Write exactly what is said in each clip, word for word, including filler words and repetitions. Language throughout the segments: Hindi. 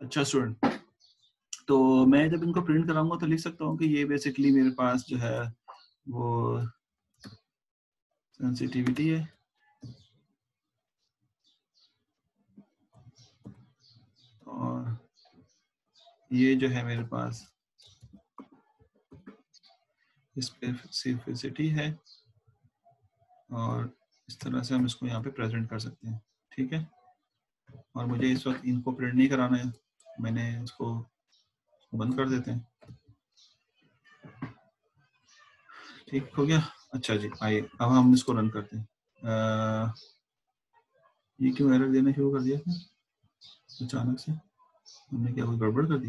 अच्छा स्टूडेंट, तो मैं जब इनको प्रिंट कराऊंगा तो लिख सकता हूँ कि ये बेसिकली मेरे पास जो है वो सेंसिटिविटी है और ये जो है मेरे पास स्पेसिफिसिटी है और इस तरह से हम इसको यहाँ पे प्रेजेंट कर सकते हैं। ठीक है, और मुझे इस वक्त इनको प्रिंट नहीं कराना है, मैंने इसको बंद कर देते हैं। ठीक हो गया। अच्छा जी, आइए अब हम इसको रन करते हैं। आ, ये क्यों एरर देना शुरू कर दिया अचानक से? हमने क्या कोई गड़बड़ कर दी?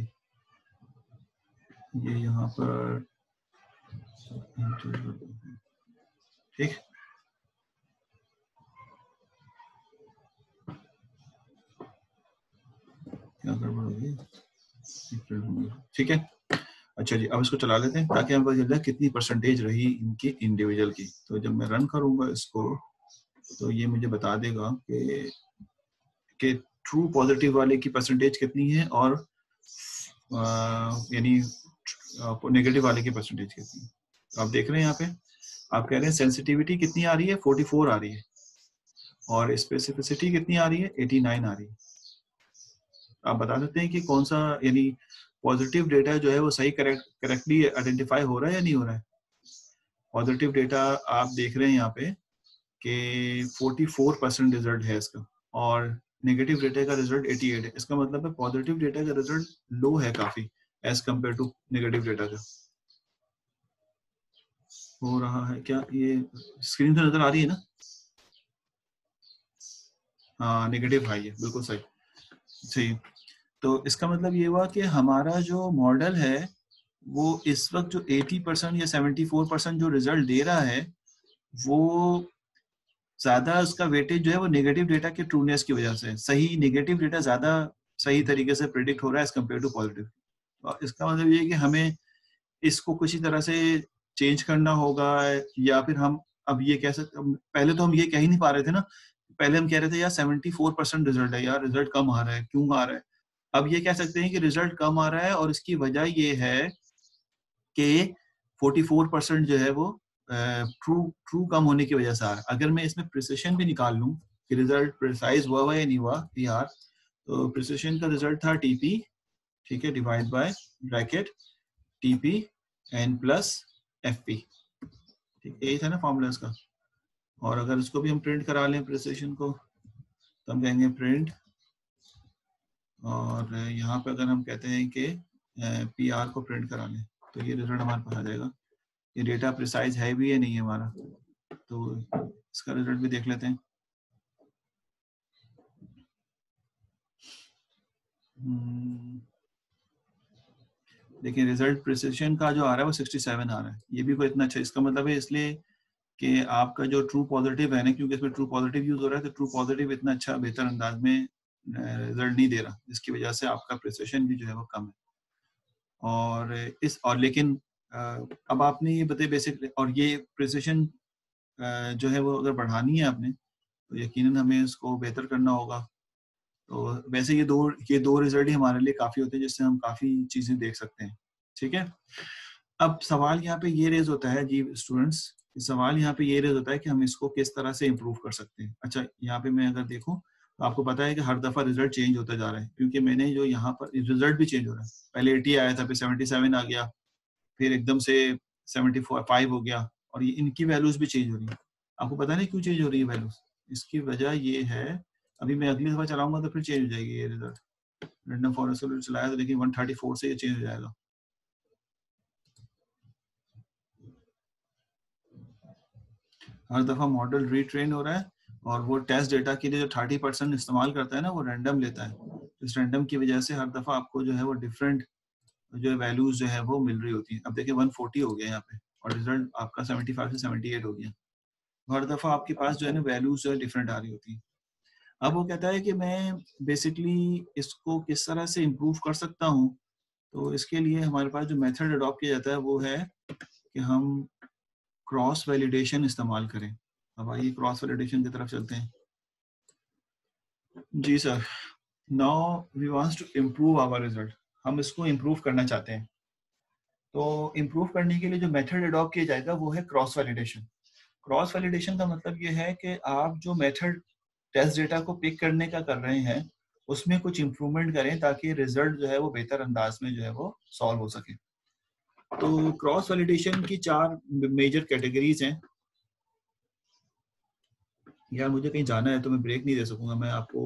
ये यहाँ पर ठीक, क्या गड़बड़ हो गई? ठीक है, अच्छा जी, अब इसको चला लेते हैं ताकि हमें पता चल जाए कितनी परसेंटेज रही इनकी इंडिविजुअल की। तो जब मैं रन करूंगा इसको तो ये मुझे बता देगा कि कि ट्रू पॉजिटिव वाले की परसेंटेज कितनी है और यानी नेगेटिव वाले की परसेंटेज कितनी है। तो आप देख रहे हैं यहाँ पे आप कह रहे हैं सेंसिटिविटी कितनी आ रही है, चौवालीस आ रही है और स्पेसिफिसिटी कितनी आ रही है, नवासी आ रही है। आप बता सकते हैं कि कौन सा यानी पॉजिटिव डेटा जो है वो सही करेक्ट करेक्टली आइडेंटिफाई हो रहा है या नहीं हो रहा है। पॉजिटिव डेटा आप देख रहे हैं यहाँ पे कि चौवालीस परसेंट रिजल्ट है इसका और नेगेटिव डेटा का रिजल्ट अठासी है। इसका मतलब है पॉजिटिव डेटा का रिजल्ट लो है काफी as compare to negative data का। हो रहा है क्या? ये स्क्रीन पे नजर आ रही है ना? हाँ, नेगेटिव हाई है, बिल्कुल सही सही। तो इसका मतलब ये हुआ कि हमारा जो मॉडल है वो इस वक्त जो अस्सी परसेंट या चौहत्तर परसेंट जो रिजल्ट दे रहा है वो ज्यादा उसका वेटेज जो है वो नेगेटिव डेटा के ट्रूनेस की वजह से, सही नेगेटिव डेटा ज्यादा सही तरीके से प्रिडिक्ट हो रहा है एज कम्पेयर टू पॉजिटिव। और इसका मतलब ये है कि हमें इसको किसी तरह से चेंज करना होगा या फिर हम अब ये कह सकते, पहले तो हम ये कह ही नहीं पा रहे थे ना, पहले हम कह रहे थे यार चौहत्तर परसेंट रिजल्ट है, यार रिजल्ट कम आ रहा है, क्यों आ रहा है। अब ये कह सकते हैं कि रिजल्ट कम आ रहा है और इसकी वजह ये है कि चौवालीस परसेंट जो है वो ट्रू ट्रू कम होने की वजह से आ रहा है। अगर मैं इसमें प्रिसिशन भी निकाल लूं कि रिजल्ट प्रिसाइज हुआ हुआ या नहीं हुआ यार, तो प्रिसिशन का रिजल्ट था टीपी, ठीक है, divide by bracket TP N plus F P, ठीक, यही था ना फॉर्मूला इसका। और अगर इसको भी हम प्रिंट करा लें प्रिसिशन को तो हम कहेंगे प्रिंट, और यहाँ पे अगर हम कहते हैं कि पी आर को प्रिंट करा लें तो ये रिजल्ट हमारे पास आ जाएगा। ये डेटा प्रिसाइज है भी या नहीं है हमारा, तो इसका रिजल्ट भी देख लेते हैं। देखिए रिजल्ट प्रिसिशन का जो आ रहा है वो सड़सठ आ रहा है, ये भी कोई इतना अच्छा, इसका मतलब है इसलिए कि आपका जो ट्रू पॉजिटिव है ना, क्योंकि इसमें ट्रू पॉजिटिव यूज हो रहा है तो ट्रू पॉजिटिव इतना अच्छा बेहतर अंदाज में रिजल्ट नहीं दे रहा, जिसकी वजह से आपका प्रिसिशन भी जो है वो कम है। और इस और लेकिन अब आपने ये बताया बेसिक, और ये प्रिसिशन जो है वो अगर बढ़ानी है आपने तो यकीनन हमें इसको बेहतर करना होगा। तो वैसे ये दो ये दो रिजल्ट ही हमारे लिए काफी होते हैं जिससे हम काफी चीजें देख सकते हैं। ठीक है, अब सवाल यहाँ पे ये रेज होता है जी स्टूडेंट्स, सवाल यहाँ पे ये रेज होता है कि हम इसको किस तरह से इम्प्रूव कर सकते हैं। अच्छा, यहाँ पे मैं अगर देखूं तो आपको पता है कि हर दफा रिजल्ट चेंज होता जा रहा है, क्योंकि मैंने जो यहाँ पर रिजल्ट भी चेंज हो रहा है, पहले अस्सी आया था, फिर सतहत्तर आ गया, फिर एकदम से पचहत्तर हो गया, और ये इनकी वैल्यूज भी चेंज हो रही है। आपको पता नहीं क्यों चेंज हो रही है वैल्यूज? इसकी वजह ये है, अभी मैं अगली दफा चलाऊंगा तो फिर चेंज हो जाएगी ये रिजल्ट। रैंडम फॉरेस्ट चलाया तो देखिए एक सौ चौंतीस से ये चेंज हो जाएगा। हर दफा मॉडल रीट्रेन हो रहा है और वो टेस्ट डेटा के लिए जो तीस परसेंट इस्तेमाल करता है ना वो रैंडम लेता है। इस रैंडम की वजह से हर दफा आपको जो है वो डिफरेंट जो वैल्यूज जो है वो मिल रही होती है। अब देखिए एक सौ चालीस हो गया यहाँ पे और रिजल्ट आपका पचहत्तर से अठहत्तर हो गया। हर दफा आपके पास जो है ना वैल्यूज जो है डिफरेंट आ रही होती है। अब वो कहता है कि मैं बेसिकली इसको किस तरह से इम्प्रूव कर सकता हूँ, तो इसके लिए हमारे पास जो मेथड अडॉप्ट किया जाता है वो है कि हम क्रॉस वैलिडेशन इस्तेमाल करें। अब आइए क्रॉस वैलिडेशन की तरफ चलते हैं। जी sir, now we wants to improve our result, हम इसको इम्प्रूव करना चाहते हैं। तो इम्प्रूव करने के लिए जो मेथड अडॉप्ट किया जाएगा वो है क्रॉस वैलिडेशन। क्रॉस वैलिडेशन का मतलब ये है कि आप जो मेथड टेस्ट डेटा को पिक करने का कर रहे हैं उसमें कुछ इम्प्रूवमेंट करें ताकि रिजल्ट जो है वो बेहतर अंदाज में जो है वो सॉल्व हो सके। तो क्रॉस वैलिडेशन की चार मेजर कैटेगरीज हैं। यार मुझे कहीं जाना है तो मैं ब्रेक नहीं दे सकूंगा, मैं आपको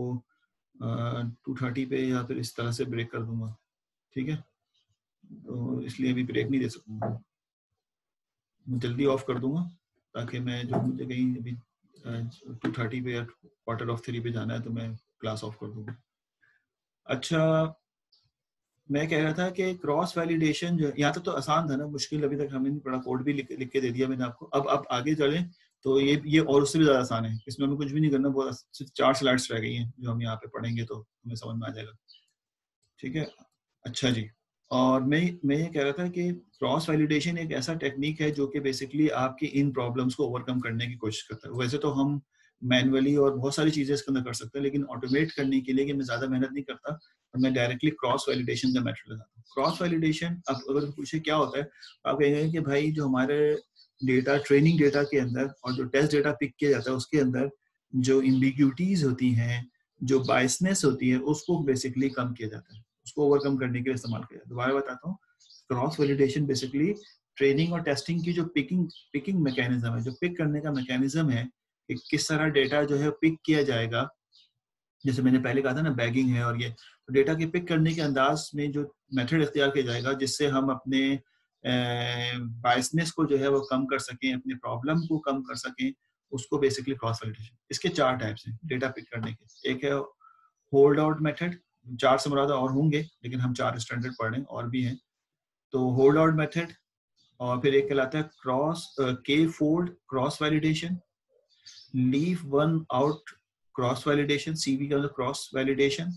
टू थर्टी पे या फिर इस तरह से ब्रेक कर दूंगा, ठीक है? तो इसलिए अभी ब्रेक नहीं दे सकूंगा, मैं जल्दी ऑफ कर दूंगा ताकि मैं जो मुझे कहीं अभी टू थर्टी पे या क्वार्टर ऑफ थ्री पे जाना है तो मैं क्लास ऑफ कर दूंगा। अच्छा, मैं कह रहा था कि क्रॉस वैलिडेशन जो यहाँ तक तो आसान था ना, मुश्किल अभी तक हमें नहीं पड़ा, कोड भी लिख, लिख के दे दिया मैंने आपको। अब आप आगे चलें तो ये ये और उससे भी ज्यादा आसान है, इसमें हमें कुछ भी नहीं करना, बहुत सिर्फ चार स्लाइड्स रह गई हैं जो हम यहाँ पे पढ़ेंगे तो हमें समझ में आ जाएगा, ठीक है? अच्छा जी, और मैं मैं ये कह रहा था कि क्रॉस वैलिडेशन एक ऐसा टेक्निक है जो कि बेसिकली आपकी इन प्रॉब्लम्स को ओवरकम करने की कोशिश करता है। वैसे तो हम मैनुअली और बहुत सारी चीजें इसके अंदर कर सकते हैं, लेकिन ऑटोमेट करने के लिए कि मैं ज्यादा मेहनत नहीं करता और मैं डायरेक्टली क्रॉस वैलिडेशन का मेथड लगाता हूँ। क्रॉस वैलिडेशन, अब अगर पूछे क्या होता है, आप कहेंगे कि भाई जो हमारे डेटा, ट्रेनिंग डेटा के अंदर और जो टेस्ट डेटा पिक किया जाता है उसके अंदर जो इम्बिग्यूटीज होती हैं, जो बायसनेस होती है, उसको बेसिकली कम किया जाता है, उसको ओवरकम करने के लिए इस्तेमाल किया। दोबारा बताता हूँ, क्रॉस वैलिडेशन बेसिकली ट्रेनिंग और टेस्टिंग की जो पिकिंग पिकिंग मैकेनिज्म है, जो पिक करने का मैकेनिज्म है कि किस तरह डेटा जो है पिक किया जाएगा, जैसे मैंने पहले कहा था ना बैगिंग है, और ये तो डेटा के पिक करने के अंदाज में जो मेथड इख्तियार किया जाएगा जिससे हम अपने बायसनेस को जो है वो कम कर सकें, अपने प्रॉब्लम को कम कर सकें, उसको बेसिकली क्रॉस वैलिडेशन। इसके चार टाइप्स हैं डेटा पिक करने के। एक है होल्ड आउट मेथड, चार से मुराद और होंगे लेकिन हम चार स्टैंडर्ड पढ़ रहे हैं, और भी हैं। तो होल्ड आउट मेथड, और फिर एक कहलाता है cross K fold cross validation, leave one out cross validation, CV का क्रॉस वैलिडेशन,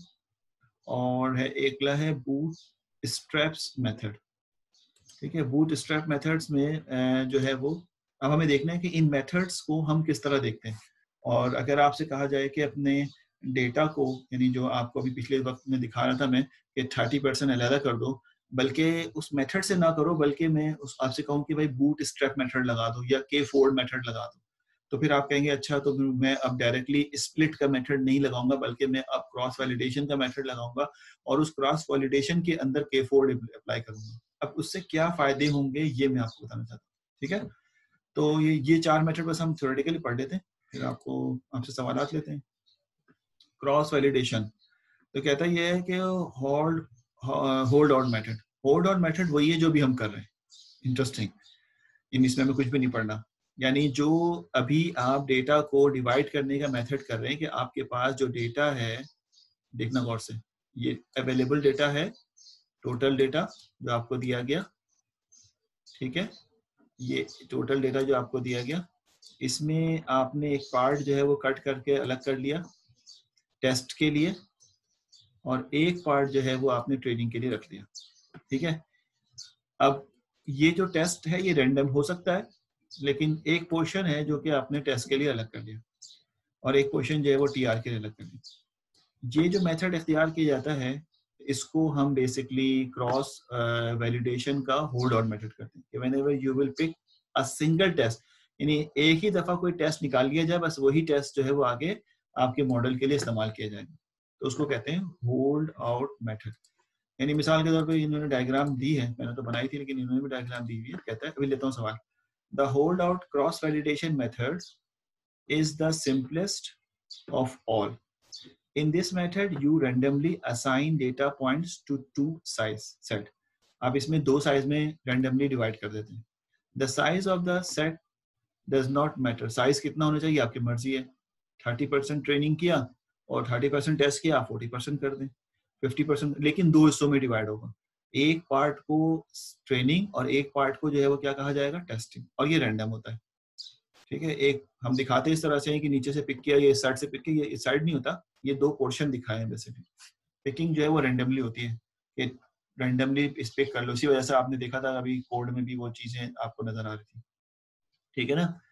और है एक है बूट स्ट्रैप्स मेथड, ठीक है? बूट स्ट्रैप मेथड्स में जो है वो, अब हमें देखना है कि इन मेथड्स को हम किस तरह देखते हैं। और अगर आपसे कहा जाए कि अपने डेटा को, यानी जो आपको अभी पिछले वक्त में दिखा रहा था मैं कि थर्टी परसेंट अलहदा कर दो, बल्कि उस मेथड से ना करो, बल्कि मैं उस आपसे कहूँ कि भाई बूट स्ट्रैप मेथड लगा दो या के फोल्ड मेथड लगा दो, तो फिर आप कहेंगे अच्छा तो फिर मैं अब डायरेक्टली स्प्लिट का मेथड नहीं लगाऊंगा बल्कि मैं अब क्रॉस वैलिडेशन का मेथड लगाऊंगा और उस क्रॉस वैलिडेशन के अंदर के फोल्ड अप्लाई करूंगा। अब उससे क्या फायदे होंगे ये मैं आपको बताना चाहता हूँ, ठीक है? तो ये ये चार मेथड बस हम थ्योरेटिकली पढ़ लेते हैं, फिर आपको आपसे सवाल लेते हैं। क्रॉस वैलिडेशन तो कहता ये है कि hold hold out method, hold out method वही है जो भी हम कर रहे हैं। इंटरेस्टिंग, इन इसमें हमें कुछ भी नहीं पढ़ना। यानी जो अभी आप डेटा को डिवाइड करने का मेथड कर रहे हैं कि आपके पास जो डेटा है, देखना गौर से, ये अवेलेबल डेटा है, टोटल डेटा जो आपको दिया गया, ठीक है? ये टोटल डेटा जो आपको दिया गया, इसमें आपने एक पार्ट जो है वो कट करके अलग कर लिया टेस्ट के लिए, और एक पार्ट जो है वो आपने ट्रेनिंग के लिए रख लिया, ठीक है? अब ये जो टेस्ट है ये रैंडम हो सकता है, लेकिन एक पोर्शन है जो कि आपने टेस्ट के लिए अलग कर लिया और एक पोर्शन जो है वो टीआर के लिए अलग कर लिया। ये जो मेथड इख्तियार किया जाता है इसको हम बेसिकली क्रॉस वैलिडेशन का होल्ड आउट मेथड करते हैं कि whenever you will pick a single test, यानी एक ही दफा कोई टेस्ट निकाल लिया जाए, बस वही टेस्ट जो है वो आगे आपके मॉडल के लिए इस्तेमाल किया जाएगा, तो उसको कहते हैं होल्ड आउट मेथड। यानी मिसाल के तौर पे इन्होंने डायग्राम दी है, मैंने तो बनाई थी लेकिन इन्होंने भी डायग्राम दी हुई है। कहता है, अभी लेता हूँ सवाल, the hold out cross validation method is the simplest of all. In this method, you randomly assign data points to two size set. आप इसमें दो साइज में randomly divide कर देते हैं. The size of the set does not matter. Size कितना होना चाहिए आपकी मर्जी है. थर्टी परसेंट ट्रेनिंग किया और थर्टी परसेंट टेस्ट किया, आप फोर्टी परसेंट कर दें, फिफ्टी परसेंट, लेकिन दो हिस्सों में डिवाइड होगा. एक पार्ट को ट्रेनिंग और एक पार्ट को जो है वो क्या कहा जाएगा, टेस्टिंग, और ये रैंडम होता है, ठीक है? एक हम दिखाते इस तरह से हैं कि नीचे से पिक किया, ये इस साइड से पिक किया, ये इस साइड नहीं होता, ये दो पोर्शन दिखाए हैं बेसिकली. पिकिंग जो है वो रैंडमली होती है कि रैंडमली इस पिक कर लो, इसी वजह से आपने देखा था अभी कोड में भी वो चीजें आपको नजर आ रही थी, ठीक है ना?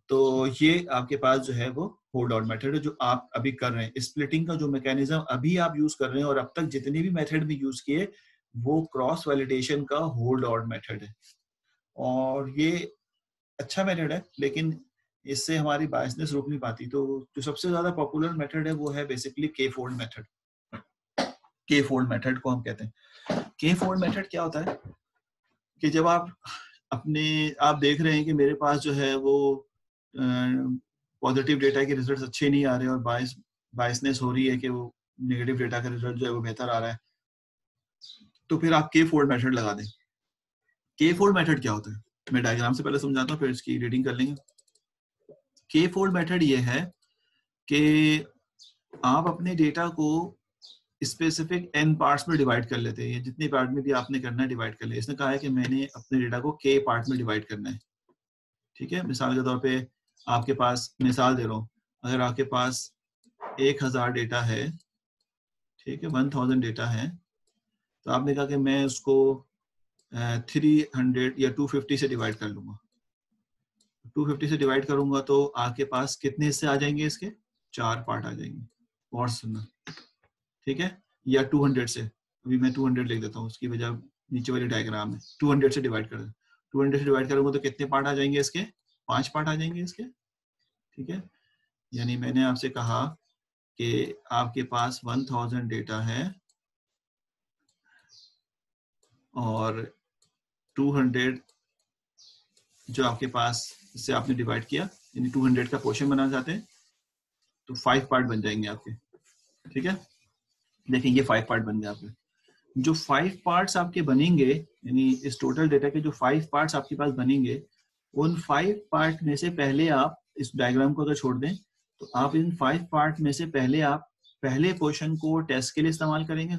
तो ये आपके पास जो है वो होल्ड आउट मेथड है जो आप अभी कर रहे हैं। स्प्लिटिंग का जो मैकेनिज्म अभी आप यूज कर रहे हैं और अब तक जितने भी मेथड भी यूज किए वो क्रॉस वैलिडेशन का होल्ड आउट मेथड है, और ये अच्छा मेथड है, लेकिन इससे हमारी बायसनेस रुक नहीं पाती। तो जो सबसे ज्यादा पॉपुलर मेथड है वो है basically K fold method. K fold method को हम कहते हैं। के फोल्ड मेथड क्या होता है कि जब आप अपने आप देख रहे हैं कि मेरे पास जो है वो पॉजिटिव डेटा के रिजल्ट्स अच्छे नहीं आ रहे और बायस बायसनेस हो रही है कि वो नेगेटिव डेटा का रिजल्ट जो है वो बेहतर आ रहा है, तो फिर आप के फोल्ड मेथड लगा दें। के फोल्ड मेथड क्या होता है, मैं डायग्राम से पहले समझाता हूँ, फिर इसकी रीडिंग कर लेंगे। के फोल्ड मेथड ये है कि आप अपने डेटा को स्पेसिफिक एन पार्ट्स में डिवाइड कर लेते हैं। जितने पार्ट में भी आपने करना है डिवाइड कर ले। इसने कहा है कि मैंने अपने डेटा को के पार्ट में डिवाइड करना है, ठीक है। मिसाल के तौर पे आपके पास, मिसाल दे रहा हूँ, अगर आपके पास एक हजार डेटा है, ठीक है, वन थाउजेंड डेटा है, तो आपने कहा कि मैं उसको थ्री हंड्रेड या टू फिफ्टी से डिवाइड कर लूंगा। टू फिफ्टी से डिवाइड करूंगा तो आपके पास कितने हिस्से आ जाएंगे, इसके चार पार्ट आ जाएंगे। और सुनना, ठीक है, या टू हंड्रेड से, अभी मैं टू हंड्रेड लिख देता हूँ, उसकी वजह नीचे वाले डायग्राम में टू हंड्रेड से डिवाइड कर टू हंड्रेड से डिवाइड करूंगा तो कितने पार्ट आ जाएंगे इसके, पांच पार्ट आ जाएंगे इसके, ठीक है। यानी मैंने आपसे कहा कि आपके पास वन थाउजेंड डेटा है और टू हंड्रेड जो आपके पास इससे आपने डिवाइड किया, यानी टू हंड्रेड का पोर्शन बनाना चाहते हैं, तो फाइव पार्ट बन जाएंगे आपके, ठीक है। देखिए ये फाइव पार्ट बन गए आपके। जो फाइव पार्ट्स आपके बनेंगे, यानी इस टोटल डेटा के जो फाइव पार्ट्स आपके पास बनेंगे, उन फाइव पार्ट में से पहले आप इस डायग्राम को अगर छोड़ दें तो आप इन फाइव पार्ट में से पहले आप पहले पोर्शन को टेस्ट के लिए इस्तेमाल करेंगे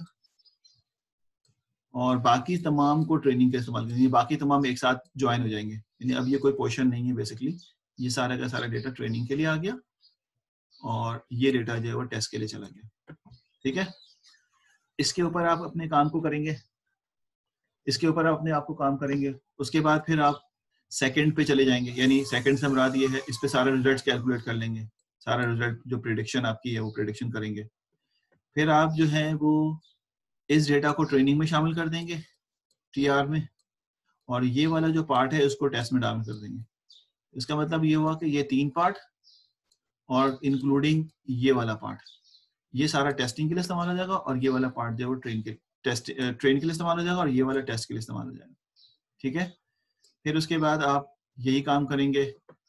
और बाकी तमाम को ट्रेनिंग के इस्तेमाल करेंगे। बाकी तमाम एक साथ ज्वाइन हो जाएंगे, यानी अब ये कोई पोर्शन नहीं है, बेसिकली ये सारा का सारा डेटा ट्रेनिंग के लिए आ गया और ये डेटा जो है वो टेस्ट के लिए चला गया, ठीक है। इसके ऊपर आप अपने काम को करेंगे, इसके ऊपर आप अपने आप को काम करेंगे। उसके बाद फिर आप सेकंड पे चले जाएंगे, यानी सेकंड से मुराद ये है, इस पे सारे रिजल्ट्स कैलकुलेट कर लेंगे, सारा रिजल्ट जो प्रेडिक्शन आपकी है वो प्रेडिक्शन करेंगे। फिर आप जो है वो इस डेटा को ट्रेनिंग में शामिल कर देंगे टीआर में, और ये वाला जो पार्ट है उसको टेस्ट में डाउन कर देंगे। इसका मतलब ये हुआ कि ये तीन पार्ट और इंक्लूडिंग ये वाला पार्ट, ये सारा टेस्टिंग के लिए इस्तेमाल हो जाएगा और ये वाला पार्ट जो है वो ट्रेन के टेस्ट ट्रेन के लिए इस्तेमाल हो जाएगा और ये वाला टेस्ट के लिए इस्तेमाल हो जाएगा, ठीक है। फिर उसके बाद आप यही काम करेंगे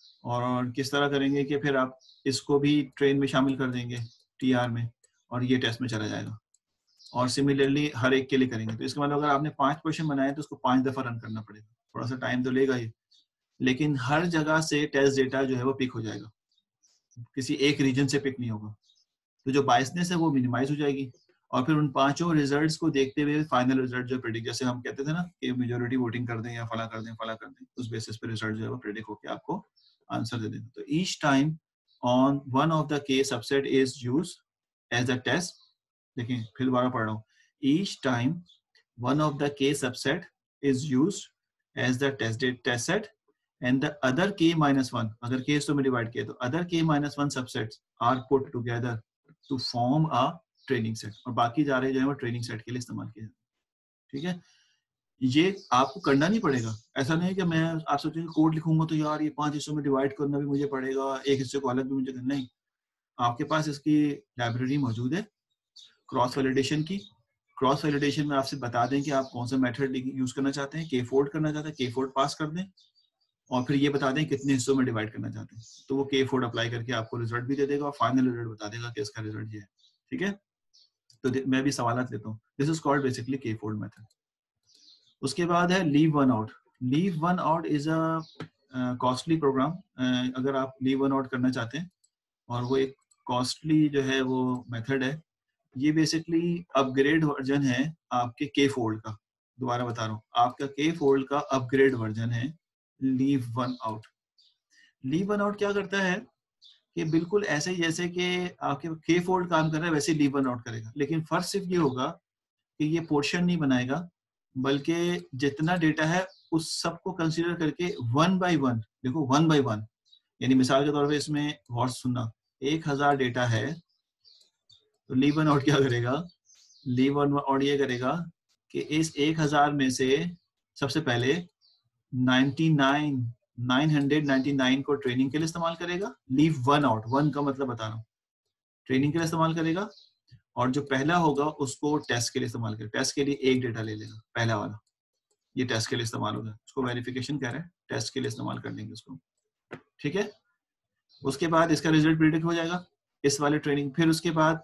और किस तरह करेंगे कि फिर आप इसको भी ट्रेन में शामिल कर देंगे टीआर में और ये टेस्ट में चला जाएगा, और सिमिलरली हर एक के लिए करेंगे। तो इसका मतलब अगर आपने पांच क्वेश्चन बनाए तो उसको पांच दफा रन करना पड़ेगा, थोड़ा सा टाइम तो लेगा ही, लेकिन हर जगह से टेस्ट डेटा जो है वो पिक हो जाएगा, किसी एक रीजन से पिक नहीं होगा। तो जो बायसनेस है वो मिनिमाइज हो जाएगी और फिर उन पांचों रिजल्ट्स को देखते हुए फाइनल रिजल्ट जो प्रेडिक्ट, जैसे हम कहते थे ना कि मेजोरिटी वोटिंग कर दें या फला कर दें फला कर दें, उस बेसिस पे रिजल्ट जो है वो प्रेडिक्ट होकर आपको आंसर दे देंगे। तो each time on one of the K subset is use as a test, देखिए फिर दोबारा पढ़ रहा हूँ, each time one of the K subset is use as the test test set and the other k minus one, अगर k तो में डिवाइड किया तो other k minus one subsets are put together to form a training set, और बाकी जा रहे जो है वो ट्रेनिंग सेट के लिए इस्तेमाल किया जाता है, ठीक है। ये आपको करना नहीं पड़ेगा, ऐसा नहीं है कि मैं आप सोचेंगे कोड लिखूंगा तो यार ये पांच हिस्सों में डिवाइड करना भी मुझे पड़ेगा, एक हिस्से को अलग भी मुझे करना, नहीं। आपके पास इसकी लाइब्रेरी मौजूद है क्रॉस वैलिडेशन की। क्रॉस वैलिडेशन में आपसे बता दें कि आप कौन सा मेथड यूज करना चाहते हैं, के फोल्ड करना चाहते हैं, के फोल्ड पास कर दें और फिर ये बता दें कितने हिस्सों में डिवाइड करना चाहते हैं, तो वो के फोल्ड अप्लाई करके आपको रिजल्ट भी दे देगा और फाइनल रिजल्ट बता देगा कि इसका रिजल्ट ये है, ठीक है। तो मैं भी सवालात लेता हूँ, this is called basically K fold method. उसके बाद है leave one out. Leave one out is a costly program. अगर आप लीव वन आउट करना चाहते हैं, और वो एक कॉस्टली जो है वो मेथड है, ये बेसिकली अपग्रेड वर्जन है आपके के फोल्ड का। दोबारा बता रहा हूँ, आपका के फोल्ड का अपग्रेड वर्जन है leave one out. Leave one out क्या करता है कि बिल्कुल ऐसे ही जैसे कि आपके के फोल्ड काम कर रहा है वैसे लीव वन आउट करेगा, लेकिन फर्क सिर्फ ये होगा कि ये पोर्शन नहीं बनाएगा, बल्कि जितना डेटा है उस सबको कंसीडर करके वन बाय वन, देखो वन बाय वन, यानी मिसाल के तौर पे इसमें गौर से सुनना, एक हजार डेटा है तो लीव वन आउट क्या करेगा, लीव वन आउट ये करेगा कि इस एक हजार में से सबसे पहले ninety nine nine hundred ninety nine को ट्रेनिंग के लिए इस्तेमाल करेगा, लीव वन आउट, वन का मतलब बता रहा हूँ, ट्रेनिंग के लिए इस्तेमाल करेगा, और जो पहला होगा उसको टेस्ट के लिए इस्तेमाल करेगा। टेस्ट के लिए एक डेटा ले लेगा, पहला वाला, ये टेस्ट के लिए इस्तेमाल होगा, उसको वेरिफिकेशन कह रहे हैं, टेस्ट के लिए इस्तेमाल कर लेंगे उसको, ठीक है। उसके बाद इसका रिजल्ट प्रिडिक्ट हो जाएगा इस वाले ट्रेनिंग, फिर उसके बाद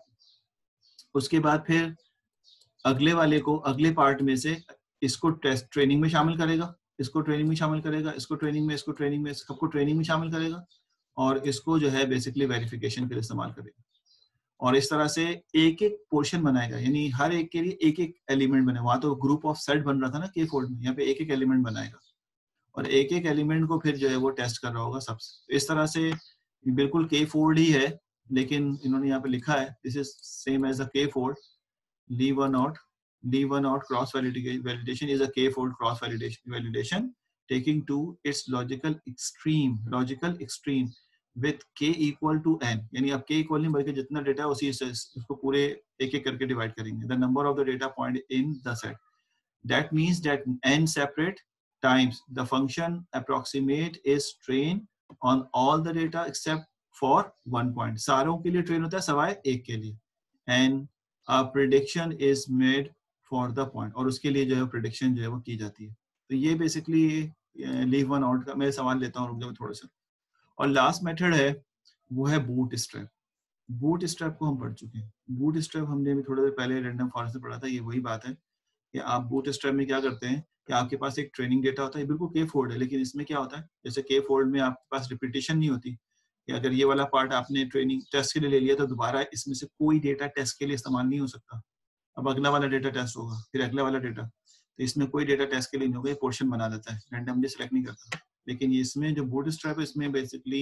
उसके बाद फिर अगले वाले को, अगले पार्ट में से इसको टेस्ट ट्रेनिंग में शामिल करेगा, इसको ट्रेनिंग में शामिल करेगा, इसको ट्रेनिंग में, इसको ट्रेनिंग में, सबको ट्रेनिंग में शामिल करेगा, और इसको जो है बेसिकली वेरिफिकेशन के लिए इस्तेमाल करेगा। और इस तरह से एक एक पोर्शन बनाएगा, यानी हर एक के लिए एक एक एलिमेंट बने। वहां तो ग्रुप ऑफ सेट बन रहा था ना के फोल्ड में, यहाँ पे एक एक एलिमेंट बनाएगा और एक एक एलिमेंट को फिर जो है वो टेस्ट कर रहा होगा सबसे। इस तरह से बिल्कुल के फोल्ड ही है, लेकिन इन्होंने यहाँ पे लिखा है this is same as a K fold, leave one out, leave one out cross validation is a K fold cross validation validation taking to its logical extreme logical extreme with k equal to n, यानी अब k equal नहीं बल्कि जितना डेटा है उसी से इसको पूरे एक एक करके डिवाइड करेंगे, the number of the data point in the set, that means that n separate times the function approximate is trained on all the data except for one point, सारों के लिए ट्रेन होता है सवाए एक के लिए, and a prediction is made for the point, और उसके लिए जो है प्रिडिक्शन जो है वो की जाती है। तो ये बेसिकली लीव वन आउट का मैं सवाल लेता हूँ, रुक जाओ थोड़ा सा। और लास्ट मेथड है वो है बूट स्ट्रैप। बूट स्ट्रैप को हम पढ़ चुके हैं, बूट स्ट्रैप हमने भी थोड़ी देर पहले रैंडम फॉरेस्ट में पढ़ा था। ये वही बात है कि आप बूट स्ट्रैप में क्या करते हैं कि आपके पास एक ट्रेनिंग डेटा होता है, बिल्कुल के फोल्ड है, लेकिन इसमें क्या होता है जैसे के फोल्ड में आपके पास रिपीटेशन नहीं होती, कि अगर ये वाला पार्ट आपने ट्रेनिंग टेस्ट के लिए ले लिया तो दोबारा इसमें से कोई डेटा टेस्ट के लिए इस्तेमाल नहीं हो सकता। अब अगला वाला डेटा टेस्ट होगा, फिर अगला वाला डेटा, तो इसमें कोई डेटा टेस्ट के लिए नहीं होगा, ये पोर्शन बना देता है, रैंडमली सेलेक्ट नहीं करता। लेकिन ये इसमें जो बूट स्ट्रैप है इसमें बेसिकली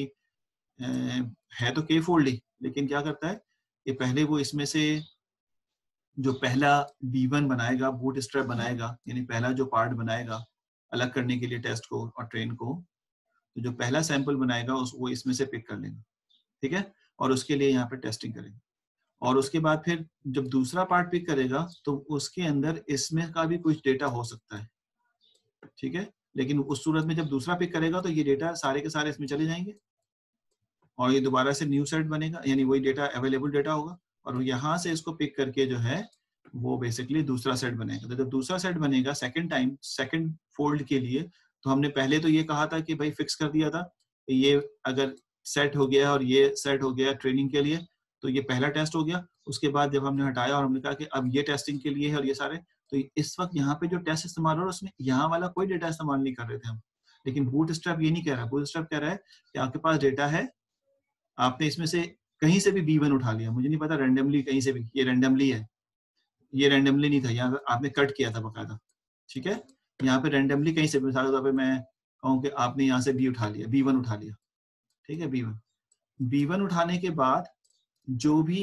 है तो के फोल्ड ही, लेकिन क्या करता है ये पहले वो इसमें से जो पहला बी वन बनाएगा, बूट स्ट्रैप बनाएगा, यानी पहला जो पार्ट बनाएगा अलग करने के लिए टेस्ट को और ट्रेन को, तो जो पहला सैंपल बनाएगा उस वो इसमें से पिक कर लेगा, ठीक है, और उसके लिए यहाँ पे टेस्टिंग करेंगे। और उसके बाद फिर जब दूसरा पार्ट पिक करेगा तो उसके अंदर इसमें का भी कुछ डेटा हो सकता है, ठीक है, लेकिन उस सूरत में जब दूसरा पिक करेगा तो ये डेटा सारे के सारे इसमें चले जाएंगे और ये दोबारा से न्यू सेट बनेगा, यानी वही डेटा अवेलेबल डेटा होगा, और यहाँ से इसको पिक करके जो है वो बेसिकली दूसरा सेट बनेगा। तो जब दूसरा सेट बनेगा सेकंड टाइम, सेकंड फोल्ड के लिए, तो हमने पहले तो ये कहा था कि भाई फिक्स कर दिया था ये अगर सेट हो गया और ये सेट हो गया ट्रेनिंग के लिए तो ये पहला टेस्ट हो गया। उसके बाद जब हमने हटाया और हमने कहा कि अब ये टेस्टिंग के लिए है और ये सारे, तो इस वक्त यहाँ पे जो टेस्ट इस्तेमाल हो रहा है उसमें यहाँ वाला कोई डेटा इस्तेमाल नहीं कर रहे थे हम। लेकिन बूट स्ट्रैप ये नहीं कह रहा, बूट स्ट्रैप कह रहा है कि आपके पास डेटा है, आपने इसमें से कहीं से भी बी वन उठा लिया, मुझे नहीं पता रैंडमली कहीं से भी, ये रैंडमली है, ये रैंडमली नहीं था, यहाँ आपने कट किया था बकायदा, ठीक है, यहाँ पे रैंडमली कहीं से, मिसाल के तौर पे मैं कहूँ कि आपने यहाँ से बी उठा लिया, बी वन उठा लिया, ठीक है, बी वन बी वन उठाने के बाद जो भी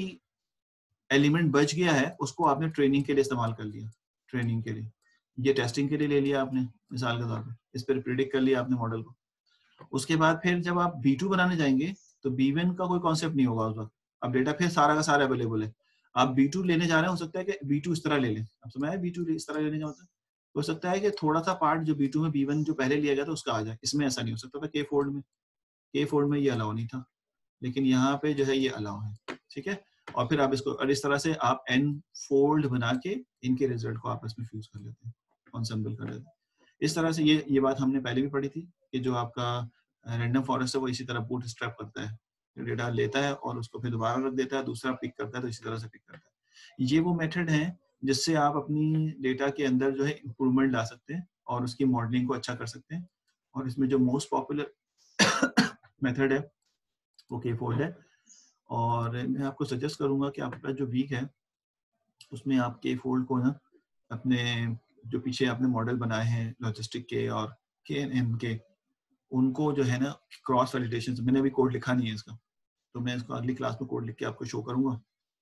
एलिमेंट बच गया है उसको आपने ट्रेनिंग के लिए इस्तेमाल कर लिया, ट्रेनिंग के लिए, ये टेस्टिंग के लिए ले लिया आपने मिसाल के तौर पे, इस पर प्रिडिक्ट कर लिया आपने मॉडल को। उसके बाद फिर जब आप बी टू बनाने जाएंगे तो बी वन का कोई कॉन्सेप्ट नहीं होगा उस वक्त, अब डेटा फिर सारा का सारा अवेलेबल है, आप बी टू लेने जा रहे हैं, हो सकता है कि बी टू इस तरह ले लें, अब समझ आया बी टू इस तरह लेने का मतलब, हो सकता है कि थोड़ा सा पार्ट जो बी टू में बी वन जो पहले लिया गया था उसका आ जाए, इसमें ऐसा नहीं हो सकता था के फोल्ड में, के फोल्ड में ये अलाउ नहीं था, लेकिन यहाँ पे जो है ये अलाउ है, ठीक है। और फिर आप इसको और इस तरह से आप एन फोल्ड बना के इनके रिजल्ट को आपस में फ्यूज कर लेते हैं, कॉन्सेंबल कर लेते हैं। इस तरह से ये ये बात हमने पहले भी पढ़ी थी कि जो आपका रैंडम फॉरेस्ट है वो इसी तरह बूट स्ट्रैप करता है, डेटा लेता है और उसको फिर दोबारा रख देता है, दूसरा पिक करता है, तो इसी तरह से पिक करता है। ये वो मेथड है जिससे आप अपनी डेटा के अंदर जो है इम्प्रूवमेंट ला सकते हैं और उसकी मॉडलिंग को अच्छा कर सकते हैं। और इसमें जो मोस्ट पॉपुलर मेथड है वो के फोल्ड है, और मैं आपको सजेस्ट करूंगा कि आपका जो वीक है उसमें आप के फोल्ड को ना अपने जो पीछे आपने मॉडल बनाए हैं लॉजिस्टिक के और के एन एम के, उनको जो है ना क्रॉस वैलिडेशन, मैंने अभी कोड लिखा नहीं है इसका, तो मैं इसको अगली क्लास में कोड लिख के आपको शो करूंगा।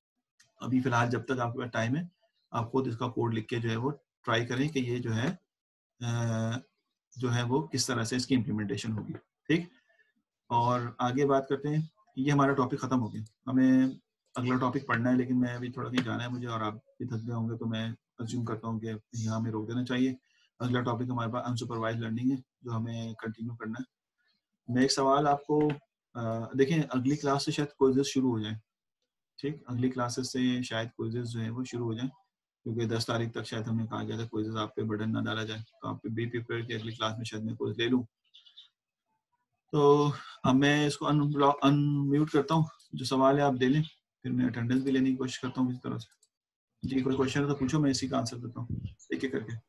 अभी फिलहाल जब तक आपके पास टाइम है आप खुद इसका कोड लिख के जो है वो ट्राई करें कि ये जो है जो है वो किस तरह से इसकी इम्प्लीमेंटेशन होगी, ठीक। और आगे बात करते हैं। ये हमारा टॉपिक खत्म हो गया, हमें अगला टॉपिक पढ़ना है, लेकिन मैं अभी थोड़ा कहीं जाना है मुझे और आप भी थक गए होंगे, तो मैं अज्यूम करता हूँ कि यहाँ हमें रोक देना चाहिए। अगला टॉपिक हमारे पास अनसुपरवाइज लर्निंग है, जो हमें कंटिन्यू करना है। मैं एक सवाल आपको देखें, अगली क्लास से शायद क्विज़ेस शुरू हो जाए, ठीक, अगली क्लासेस से शायद क्विज़ेस जो है वो शुरू हो जाए, क्योंकि दस तारीख तक शायद हमने कहा गया था क्विज़ेस आप पे बर्डन ना डाला जाए, तो आप बी प्रिपेयर की अगली क्लास में शायद मैं क्विज़ ले लूँ। तो अब मैं इसको अनब्लॉक अनम्यूट करता हूँ, जो सवाल है आप दे लें, फिर मैं अटेंडेंस भी लेने की कोशिश करता हूँ किसी तरह से। जी कोई क्वेश्चन है तो पूछो, मैं इसी का आंसर देता हूँ एक एक करके।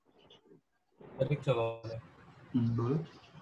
एक सवाल है। बोलो।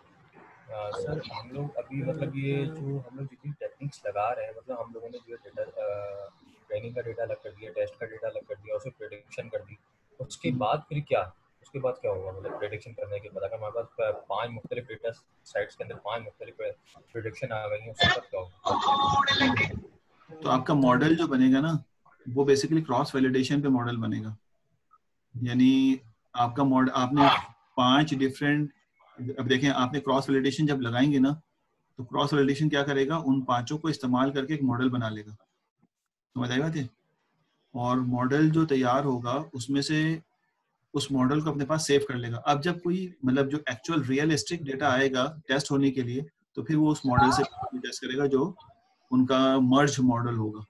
सर हम लोग अभी मतलब ये जो हम लोग जितनी टेक्निक्स लगा रहे हैं, मतलब हम लोगों ने जो डेटा ट्रेनिंग का डेटा अलग कर दिया, टेस्ट का डेटा अलग कर दिया, उसमें प्रेडिक्शन कर दी, उसके बाद फिर क्या उसके बाद क्या होगा? मतलब प्रेडिक्शन करने के बाद अगर हमारे पास पांच मुख्तलिफ डेटा साइट्स के अंदर पांच मुख्तलिफ प्रेडिक्शन आ गई हैं, उसके बाद क्या होगा? तो आपका मॉडल जो बनेगा ना, वो बेसिकली क्रॉस वैलिडेशन पे मॉडल बनेगा। यानी आपका मॉडल, आपने पांच डिफरेंट, अब देखें आपने क्रॉस वैलिडेशन जब लगाएंगे ना, तो क्रॉस वैलिडेशन क्या करेगा, उन पांचों को इस्तेमाल करके एक मॉडल बना लेगा। समझ आई बात है? और मॉडल जो तैयार होगा उसमें से उस मॉडल को अपने पास सेव कर लेगा। अब जब कोई मतलब जो एक्चुअल रियलिस्टिक डेटा आएगा टेस्ट होने के लिए, तो फिर वो उस मॉडल से टेस्ट करेगा जो उनका मर्ज मॉडल होगा,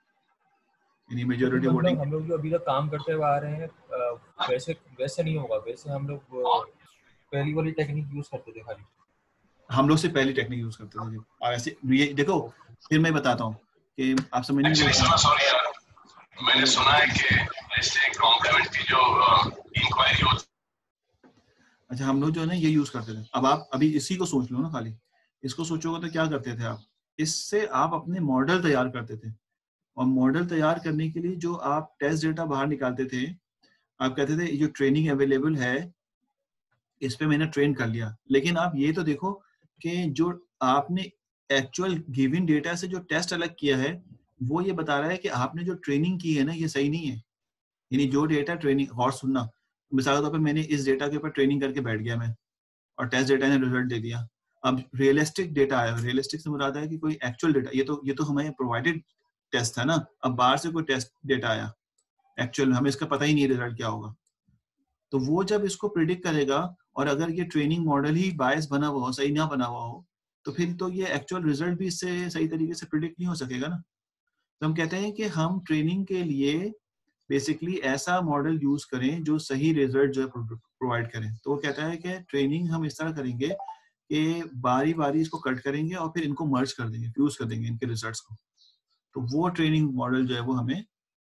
यानी तो मेजॉरिटी मतलब वोटिंग। हम लोग जो अभी तक काम करते हुए आ रहे हैं, वैसे वैसे नहीं होगा, वैसे हम लोग पहली वाली टेक्निक यूज करते थे खाली। हम लोग से पहली टेक्निक यूज करते थे। और ऐसे ये देखो, फिर मैं बताता हूँ कि आप समझ नहीं। सॉरी यार, मैंने सुना है कि ऐसे कॉम्प्लीमेंट की जो इंक्वायरी होती। अच्छा, हम लोग जो है ना ये यूज करते थे। अब आप अभी इसी को सोच लो ना, खाली इसको सोचोगे तो क्या करते थे आप, इससे आप अपने मॉडल तैयार करते थे। और मॉडल तैयार करने के लिए जो आप टेस्ट डेटा बाहर निकालते थे, आप कहते थे जो ट्रेनिंग अवेलेबल है इस पे मैंने ट्रेन कर लिया। लेकिन आप ये तो देखो कि जो आपने एक्चुअल गिवन डेटा से जो टेस्ट अलग किया है, वो ये बता रहा है कि आपने जो ट्रेनिंग की है ना ये सही नहीं है। यानी जो डेटा ट्रेनिंग, और सुनना, मिसाल के तौर पर मैंने इस डेटा के ऊपर ट्रेनिंग करके बैठ गया मैं, और टेस्ट डेटा ने रिजल्ट दे दिया। अब रियलिस्टिक डेटा आया, रियलिस्टिक से मुराद है कि कोई एक्चुअल डेटा, ये तो ये तो हमें प्रोवाइडेड टेस्ट था ना। अब बाहर से कोई टेस्ट डेटा आया एक्चुअल, हमें इसका पता ही नहीं रिजल्ट क्या होगा। तो वो जब इसको प्रिडिक्ट करेगा, और अगर ये ट्रेनिंग मॉडल ही बायस बना हुआ हो, सही ना बना हुआ हो, तो फिर तो ये एक्चुअल रिजल्ट भी इससे सही तरीके से प्रिडिक्ट नहीं हो सकेगा ना। तो हम कहते हैं कि हम ट्रेनिंग के लिए बेसिकली ऐसा मॉडल यूज करें जो सही रिजल्ट जो प्रोवाइड करें। तो वो कहता है कि ट्रेनिंग हम इस तरह करेंगे कि बारी बारी इसको कट करेंगे और फिर इनको मर्ज कर देंगे, फ्यूज कर देंगे इनके रिजल्ट्स को। तो वो ट्रेनिंग मॉडल जो है वो हमें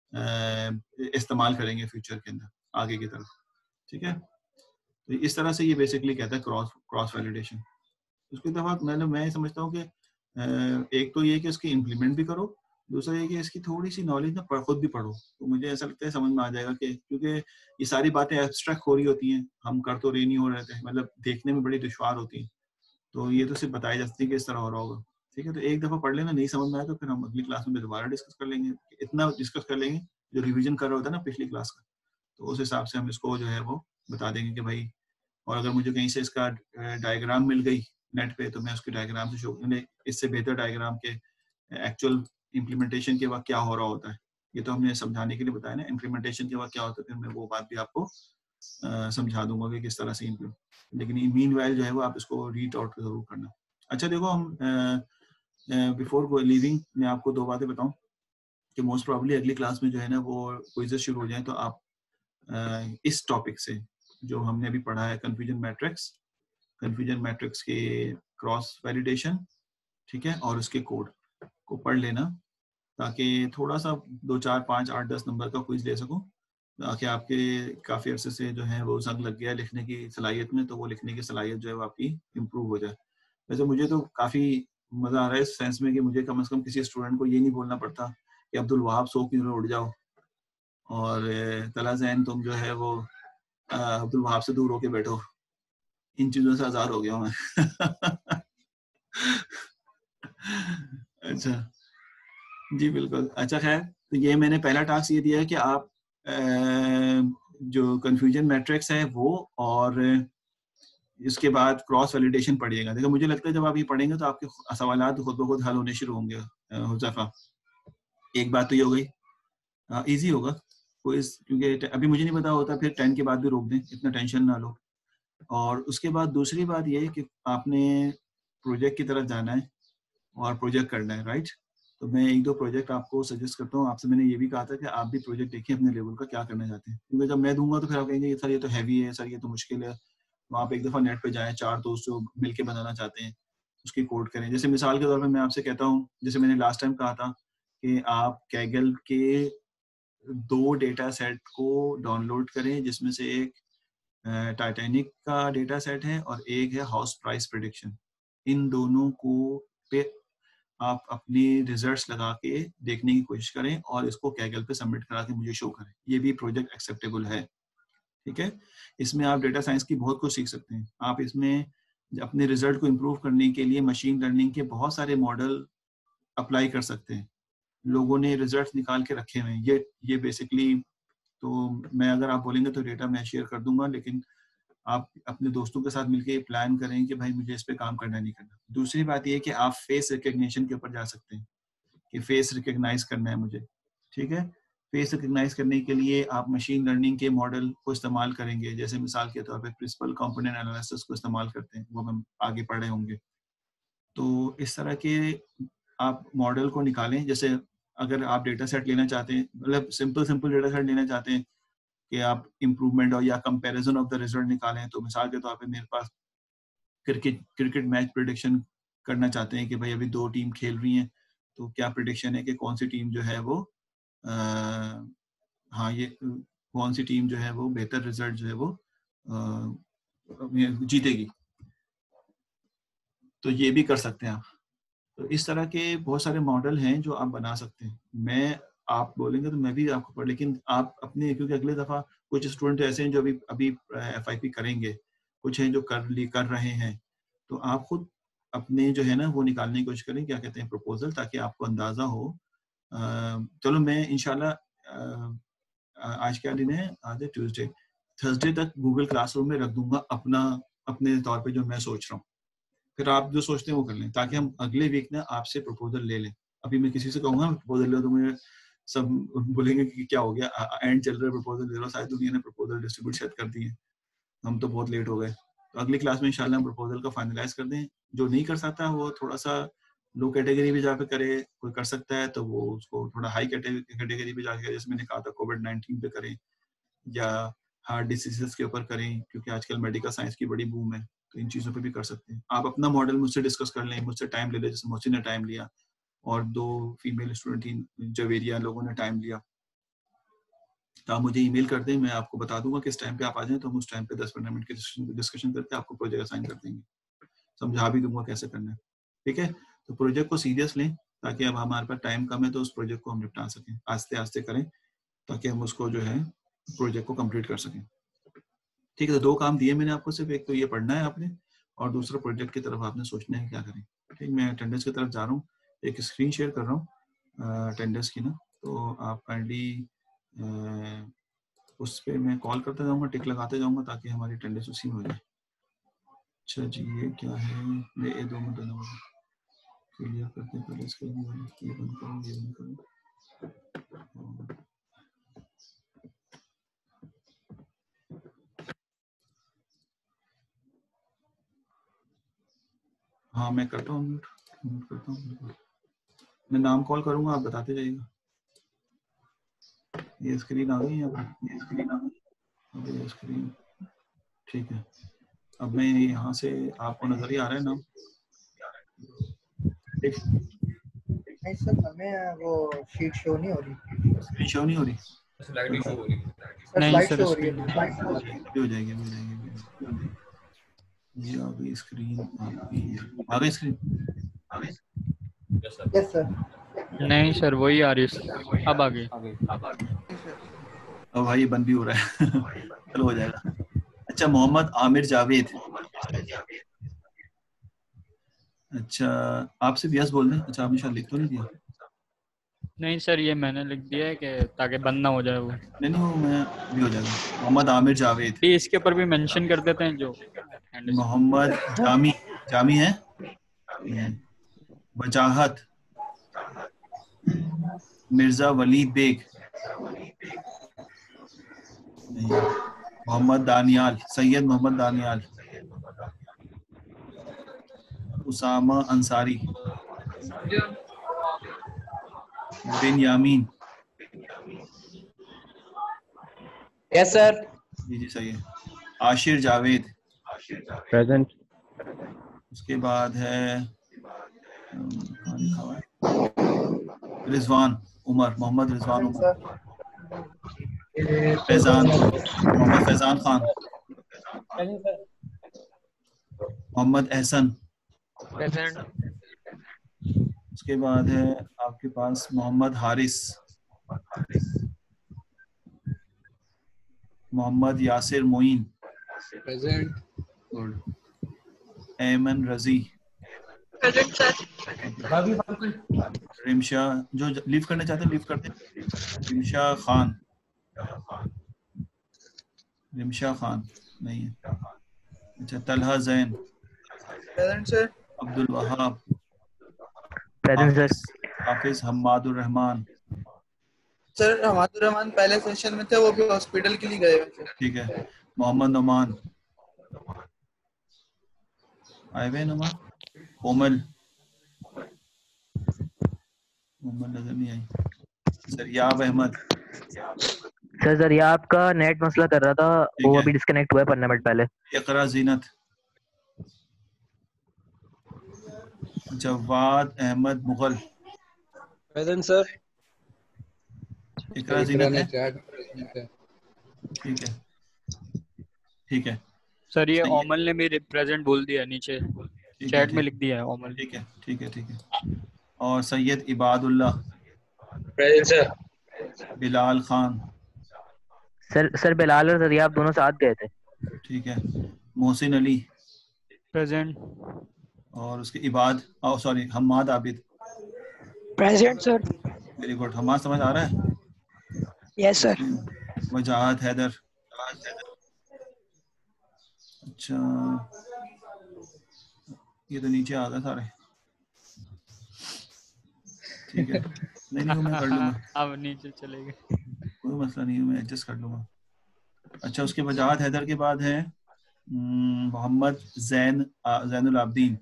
इस्तेमाल करेंगे फ्यूचर के अंदर आगे की तरफ। ठीक है, तो इस तरह से ये बेसिकली कहता है क्रॉस क्रॉस वैलिडेशन। उसके दफा मैंने मैं समझता हूँ कि एक तो ये कि इसकी इम्प्लीमेंट भी करो, दूसरा ये कि इसकी थोड़ी सी नॉलेज ना खुद भी पढ़ो, तो मुझे ऐसा लगता है समझ में आ जाएगा कि क्योंकि ये सारी बातें एब्स्ट्रैक्ट हो रही होती हैं, हम कर तो रे नहीं हो रहे थे, मतलब देखने में बड़ी दुश्वार होती हैं, तो ये तो सिर्फ बताई जाती है कि इस तरह हो रहा होगा। ठीक है, तो एक दफा पढ़ लेना, नहीं समझ में आया तो फिर हम अगली क्लास में दोबारा डिस्कस कर लेंगे। इतना डिस्कस कर लेंगे जो रिविजन कर रहा होता है ना पिछली क्लास का, तो उस हिसाब से हम इसको जो है वो बता देंगे कि भाई, और अगर मुझे कहीं से इसका डायग्राम मिल गई नेट पे, तो मैं उसके डायग्राम से शो, इससे बेहतर डायग्राम के एक्चुअल इम्प्लीमेंटेशन के वक्त क्या हो रहा होता है, ये तो हमने समझाने के लिए बताया ना। इम्प्लीमेंटेशन के वक्त क्या होता है, फिर मैं वो बात भी आपको आ, समझा दूंगा कि किस तरह से इम्प्लीमेंट, लेकिन मीन वाइल जो है वो आप इसको रीड आउट जरूर करना। अच्छा देखो, हम बिफोर लीविंग मैं आपको दो बातें बताऊं कि मोस्ट प्रॉब्ली अगली क्लास में जो है ना वो क्विज़ेस शुरू हो जाए, तो आप आ, इस टॉपिक से जो हमने अभी पढ़ा है, कन्फ्यूजन मैट्रिक्स, कन्फ्यूजन मैट्रिक्स के क्रॉस वैलिडेशन, ठीक है, और उसके कोड को पढ़ लेना, ताकि थोड़ा सा दो चार पाँच आठ दस नंबर का क्विज ले सकूं, ताकि आपके काफ़ी अरसे से जो है वो जंग लग गया लिखने की सलाहियत में, तो वो लिखने की सलाहियत जो है वो आपकी इम्प्रूव हो जाए। वैसे मुझे तो काफ़ी मज़ा आ रहा है इस सेंस में कि मुझे कम से कम किसी स्टूडेंट को ये नहीं बोलना पड़ता कि अब्दुल वहाब सौ की उड़ जाओ और तला जैन तुम जो है वो अब्दुल वहाब से दूर होके बैठो। इन चीज़ों से आज़ाद हो गया हूँ मैं। अच्छा जी बिल्कुल। अच्छा खैर, तो ये मैंने पहला टास्क ये दिया है कि आप जो कन्फ्यूजन मैट्रिक्स है वो, और इसके बाद क्रॉस वैलिडेशन पढ़िएगा। देखो मुझे लगता है जब आप ये पढ़ेंगे तो आपके सवालात खुद ब खुद हल होने शुरू होंगे। हुज़ैफा, एक बात तो ये हो गई, इजी होगा कोई, क्योंकि अभी मुझे नहीं पता होता फिर टेन के बाद भी रोक दें, इतना टेंशन ना लो। और उसके बाद दूसरी बात ये है कि आपने प्रोजेक्ट की तरफ जाना है और प्रोजेक्ट करना है, राइट। तो मैं एक दो प्रोजेक्ट आपको सजेस्ट करता हूँ। आपसे मैंने ये भी कहा था कि आप भी प्रोजेक्ट देखिए अपने लेवल का क्या करना चाहते हैं, क्योंकि जब मैं दूंगा तो फिर आप कहेंगे सर ये तो हैवी है, सर ये तो मुश्किल है। तो आप एक दफ़ा नेट पे जाएं, चार दोस्त जो मिलके बनाना चाहते हैं उसकी कोड करें। जैसे मिसाल के तौर पर मैं आपसे कहता हूँ, जैसे मैंने लास्ट टाइम कहा था कि आप कैगल के दो डेटा सेट को डाउनलोड करें, जिसमें से एक टाइटैनिक का डेटा सेट है और एक है हाउस प्राइस प्रेडिक्शन। इन दोनों को पे आप अपनी रिजल्ट्स लगा के देखने की कोशिश करें और इसको कैगल पे सबमिट करा के मुझे शो करें। ये भी प्रोजेक्ट एक्सेप्टेबल है, ठीक है। इसमें आप डेटा साइंस की बहुत कुछ सीख सकते हैं। आप इसमें अपने रिजल्ट को इम्प्रूव करने के लिए मशीन लर्निंग के बहुत सारे मॉडल अप्लाई कर सकते हैं। लोगों ने रिजल्ट निकाल के रखे हुए हैं। ये ये बेसिकली, तो मैं अगर आप बोलेंगे तो डेटा मैं शेयर कर दूंगा, लेकिन आप अपने दोस्तों के साथ मिलके प्लान करें कि भाई मुझे इस पे काम करना नहीं करना। दूसरी बात ये है कि आप फेस रिकग्निशन के ऊपर जा सकते हैं कि फेस रिकग्नाइज करना है मुझे, ठीक है। फेस रिकग्नाइज करने के लिए आप मशीन लर्निंग के मॉडल को इस्तेमाल करेंगे, जैसे मिसाल के तौर पे प्रिंसिपल कंपोनेंट एनालिसिस को इस्तेमाल करते हैं, वो हम आगे पढ़े होंगे। तो इस तरह के आप मॉडल को निकालें। जैसे अगर आप डेटा सेट लेना चाहते हैं, मतलब सिंपल सिंपल डेटा सेट लेना चाहते हैं कि आप इम्प्रूवमेंट और या कंपैरिजन ऑफ द रिजल्ट निकालें, तो मिसाल के तौर पे मेरे पास क्रिकेट क्रिकेट मैच प्रेडिक्शन करना चाहते हैं कि भाई अभी दो टीम खेल रही हैं, तो क्या प्रेडिक्शन है कि कौन सी टीम जो है वो आ, हाँ ये कौन सी टीम जो है वो बेहतर रिजल्ट जो है वो आ, जीतेगी। तो ये भी कर सकते हैं आप। तो इस तरह के बहुत सारे मॉडल हैं जो आप बना सकते हैं। मैं आप बोलेंगे तो मैं भी आपको पढ़, लेकिन आप अपने, क्योंकि अगले दफ़ा कुछ स्टूडेंट ऐसे हैं जो अभी अभी एफ आई पी करेंगे, कुछ हैं जो कर ली कर रहे हैं, तो आप खुद अपने जो है ना वो निकालने की कोशिश करें, क्या कहते हैं, प्रपोजल, ताकि आपको अंदाज़ा हो। आ, चलो मैं इंशाल्लाह आज क्या दिन है, आज है ट्यूसडे, थर्सडे तक गूगल क्लासरूम में रख दूंगा अपना अपने तौर पे जो मैं सोच रहा हूँ। फिर आप जो सोचते हैं वो कर लें, ताकि हम अगले वीक ना आपसे प्रपोजल ले लें। अभी मैं किसी से कहूँगा प्रपोजल ले, तो मुझे सब बोलेंगे कि क्या हो गया, एंड चल रहा है, प्रपोजल ले रहा, सारी दुनिया ने प्रपोजल डिस्ट्रीब्यूट शायद कर दिए, हम तो बहुत लेट हो गए। तो अगली क्लास में इंशाल्लाह हम प्रपोजल का फाइनलाइज कर दें। जो नहीं कर सकता वो थोड़ा सा लो कैटेगरी भी जाकर करे, कोई कर सकता है तो वो उसको थोड़ा हाई कैटेगरी पे जाकर, जैसे मैंने कहा था कोविड नाइन्टीन पे करें या हार्ट डिसीजेस के ऊपर करें, क्योंकि आजकल मेडिकल साइंस की बड़ी बूम है, तो इन चीज़ों पे भी कर सकते हैं। आप अपना मॉडल मुझसे डिस्कस कर लें, मुझसे टाइम ले लें, जैसे मोहसिन ने टाइम लिया और दो फीमेल स्टूडेंट जवेरिया लोगों ने टाइम लिया। तो आप मुझे ईमेल कर दें, मैं आपको बता दूंगा किस टाइम पे आप आ जाएं, तो हम उस टाइम पे दस पंद्रह मिनट की डिस्कशन करके आपको प्रोजेक्ट असाइन कर देंगे, समझा भी दूंगा कैसे करना है, ठीक है। तो प्रोजेक्ट को सीरियस लें, ताकि अब हमारे पास टाइम कम है तो उस प्रोजेक्ट को हम निपटा सकें, आस्ते आस्ते करें ताकि हम उसको जो है प्रोजेक्ट को कंप्लीट कर सकें, ठीक है। तो दो काम दिए मैंने आपको, सिर्फ एक तो ये पढ़ना है आपने, और दूसरा प्रोजेक्ट की तरफ आपने सोचना है क्या करें, ठीक। मैं अटेंडेंस की तरफ जा रहा हूँ, एक स्क्रीन शेयर कर रहा हूँ अटेंडेंस की ना, तो आप काइंडली उस पर मैं कॉल करते जाऊँगा, टिक लगाते जाऊँगा, ताकि हमारी अटेंडेंस उसी में हो जाए। अच्छा जी, ये क्या है, मैं ये दो मिनट क्लियर करते पहले इसके ये बंद करूँ, ये बंद करूँ। हाँ मैं करता हूँ, म्यूट म्यूट करता हूँ, मैं नाम कॉल करूँगा, आप बताते जाइएगा। ये स्क्रीन आ गई है, ये स्क्रीन आ गई, ये स्क्रीन, ठीक है। अब मैं यहाँ से, आपको नजर ही आ रहा है नाम, ठीक? नहीं सर, हमें वो शीट शो नहीं हो रही, स्क्रीन शो नहीं हो रही, स्लाइड शो हो रही है, स्लाइड शो हो रही है, हो जाएगी हो जाएगी। ये आ गई स्क्रीन, आ गई स्क्रीन, यस सर। नहीं सर वही आ रही है, अब आ गई। अब भाई बंद भी हो रहा है चलो हो जाएगा। अच्छा, मोहम्मद आमिर जावेद, अच्छा आप सिर्फ यस बोल दें। अच्छा आपने शायद लिख तो नहीं दिया, नहीं सर, ये मैंने लिख दिया है कि ताकि बंद ना हो जाए वो। नहीं नहीं वो मैं भी हो जाएगा। मोहम्मद आमिर जावेद, ये इसके ऊपर भी मेंशन कर देते हैं जो मोहम्मद जामी, जामी है नहीं, वजाहत, मिर्जा वलीद बेग नहीं, मोहम्मद दानियाल, सैयद मोहम्मद दानियाल, उसामा अंसारी, बिन यामीन। Yes sir. जी जी सही है। आशिर जावेद, प्रेजेंट। उसके बाद है कहाँ लिखा हुआ है, रिजवान उमर, मोहम्मद रिजवान उमर, फैजान, मोहम्मद फैजान खान, मोहम्मद एहसन। उसके बाद है आपके पास मोहम्मद हारिस, मोहम्मद यासिर मोइन, प्रेजेंट। गुड, एमन रजी, रिमशा, जो लीव करना चाहते हैं लीव करते हैं, रिमशा खान, रिमशा खान नहीं है, अच्छा Talha Jain, present sir. Abdul Wahab, present sir. Hafiz, Hafiz Hammadur Rehman, sir Hamadur Rehman पहले सेशन में थे, वो भी हॉस्पिटल के लिए गए हुए थे। ठीक है, मोहम्मद नोमान, आए हुए नुमान, कोमल, कोमल नजर नहीं आई, जरियाब अहमद, सर सर ये आपका नेट मसला कर रहा था, ठीक वो है। अभी डिस्कनेक्ट हुआ है पंद्रह मिनट पहले। Iqra Zeenat, Jawad Ahmed Mughal, present sir. इकरा जीनत है, ठीक है ठीक है सर ये सही है। ओमल ने भी रिप्रेजेंट बोल दिया नीचे ठीक है चैट में ठीक लिख दिया है ओमल। ठीक है ठीक है ठीक है। और Syed Ibadullah, present sir. Bilal Khan, sir sir Bilal और सरिया आप दोनों साथ गए थे। ठीक है, मोहसिन अली, प्रेजेंट। और उसके Ibad, oh sorry Hammad Abid, present sir. Very good. Hammad समझ आ रहा है? Yes sir. वजाहत हैदर, अच्छा ये तो नीचे आ गए सारे, ठीक है नहीं नहीं वो मैं कर लूंगा, अब नीचे चले गए। कोई मसला नहीं है, मैं एडजस्ट कर लूंगा। अच्छा उसके वजाहत हैदर के बाद है हम्म, मोहम्मद जैन आ, जैनुल आबदीन,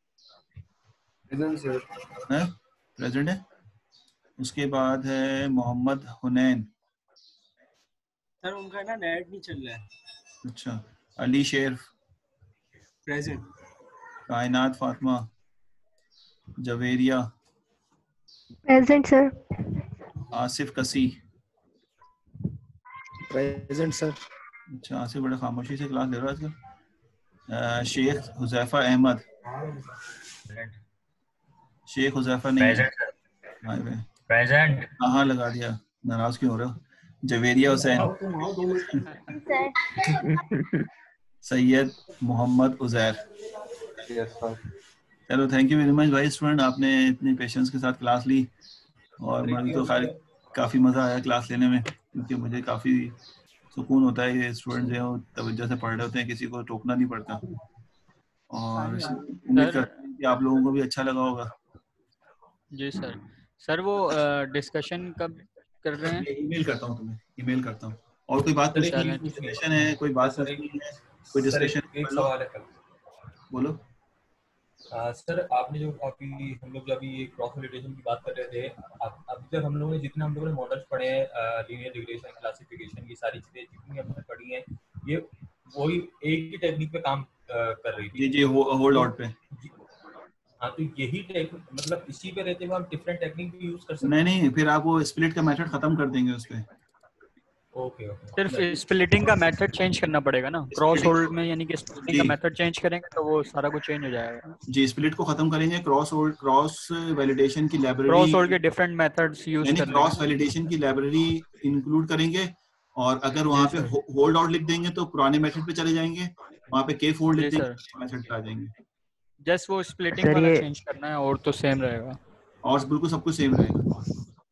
है प्रेजेंट है। उसके बाद है मोहम्मद हुनैन, सर उनका ना नेट नहीं चल रहा है। अच्छा Ali Sher, present. Kainat Fatima, Javeria, present sir. Asif Qasi, present sir. अच्छा आसिफ बड़ा खामोशी से क्लास ले रहा है आजकल। अ, शेख हुजैफा अहमद, शेख हुजैफा नहीं है, प्रेजेंट। कहाँ लगा दिया, नाराज क्यों हो रहे हो। जवेरिया हुसैन, सैयद मोहम्मद उजैर। चलो थैंक यू वेरी मच भाई स्टूडेंट, आपने इतनी पेशेंस के साथ क्लास ली और मुझे तो खैर काफ़ी मज़ा आया क्लास लेने में, क्योंकि मुझे काफ़ी सुकून होता है ये स्टूडेंट जो है तवज्जो से पढ़ रहे होते हैं, किसी को टोकना नहीं पड़ता। और उम्मीद करता हूँ कि आप लोगों को भी अच्छा लगा होगा। जी सर। सर वो डिस्कशन कब कर रहे हैं? ईमेल करता हूँ तुम्हें, ईमेल करता हूँ। और कोई बात पूछनी है, डिस्कशन है, कोई बात पूछनी है, कोई डिस्कशन? एक सवाल है कल। बोलो। आ, सर आपने जो अभी हम लोग जब अभी ये क्रॉस वैलिडेशन की बात कर रहे थे, अब अभी तक हम लोगों ने जितने हम लोगों ने मॉडल्स पढ़े हैं, लीनियर रिग्रेशन, क्लासिफिकेशन, ये सारी चीजें जितनी हमने पढ़ी हैं, ये वही एक ही टेक्निक पे काम आ, कर रही थी। जी जी होल्ड आउट पे। हाँ तो यही टेक्निक मतलब इसी पे रहते हुए हम डिफरेंट टेक्निक भी यूज कर सकते हैं? नहीं नहीं फिर आप वो स्प्लिट का मेथड खत्म कर देंगे उस पे। Okay okay. सिर्फ स्प्लिटिंग का मेथड चेंज करना पड़ेगा ना, क्रॉस होल्ड में, यानी कि स्प्लिटिंग का मेथड चेंज करेंगे तो वो सारा कुछ चेंज हो जाएगा। जी स्प्लिट को खत्म करेंगे, क्रॉस होल्ड, क्रॉस वैलिडेशन की लाइब्रेरी, क्रॉस होल्ड के डिफरेंट मेथड्स यूज यानी करने क्रॉस वैलिडेशन की लाइब्रेरी इंक्लूड करेंगे, और अगर वहाँ पे होल्ड आउट लिख देंगे तो पुराने मेथड पे चले जाएंगे, वहाँ पे के फोल्ड लिख देंगे मेथड पे आ जाएंगे। जस्ट वो स्प्लिटिंग वाला चेंज करना है और तो सेम रहेगा, और बिल्कुल सब कुछ सेम रहेगा।